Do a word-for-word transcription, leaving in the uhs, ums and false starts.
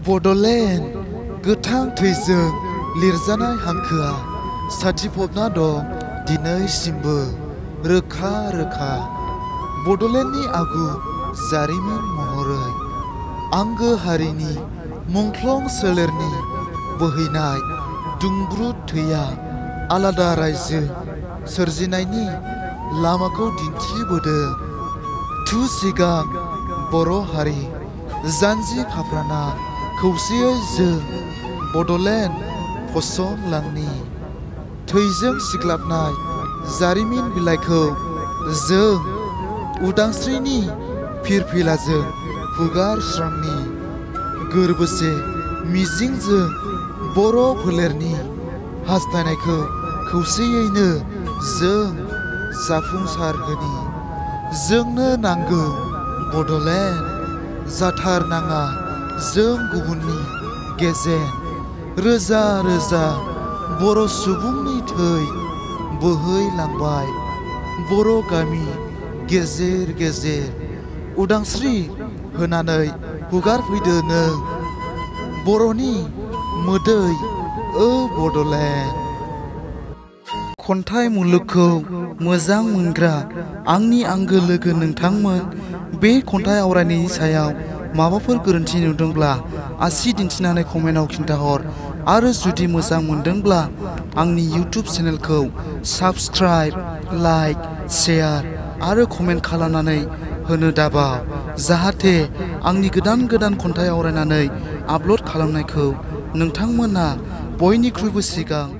बड'लेण्ड गोथां थैजों लिरजानाय हांखोआ साथिफबना दं दिनैसिमबो रोखा रोखा बड'लेण्डनि आगु जारिमिन महरै आंगो हारिनि मुंख्लं सोलेरनि बोहैनाय दुंब्रुद थैया आलादा रायजो सोरजिनायनि लामाखौ दिन्थिबोदों। थु सिगां बर' हारि जानजि खाफ्राना खौसेयै जों बड'लेण्ड फसंलांनि थैजों सिग्लाबनाय जारिमिन बिलाइखौ जों उदांस्रिनि फिरफिलाजों हुगारस्रांनि गोरबोसे मिजिंजों बर' फोलेरनि हास्थायनायखौ खौसेयैनो जों जाफुंसारहोनि। जोंनो नांगौ बड'लेण्ड जाथारनाङा जों गुबुननि गेजेर रोजा रोजा बर' सुबुंनि थै बोहैलांबाय बर' गामि गेजेर गेजेर उदांस्रि होनानै हुगारफैदो नों बर'नि मोदै ओ बड'लेण्ड। खन्थाइ मुलुगखौ मोजां मोनग्रा आंनि आंगो लोगो नोंथांमोन, बे खन्थाइ आवरायनायनि सायाव माबाफोर गोरोन्थि नुदोंब्ला आसि दिन्थिनानै कमेन्टआव खिन्थाहर आरो जुदि मोजां मोनदोंब्ला आंनि इउटुब चेनेलखौ साबस्क्राइब, लाइक, शेयार आरो कमेन्ट खालामनानै होनो दाबाव, जाहाथे आंनि गोदान गोदान खन्थाइ आवरायनानै आपल'ड खालामनायखौ नोंथांमोना बयनिख्रुइबो सिगां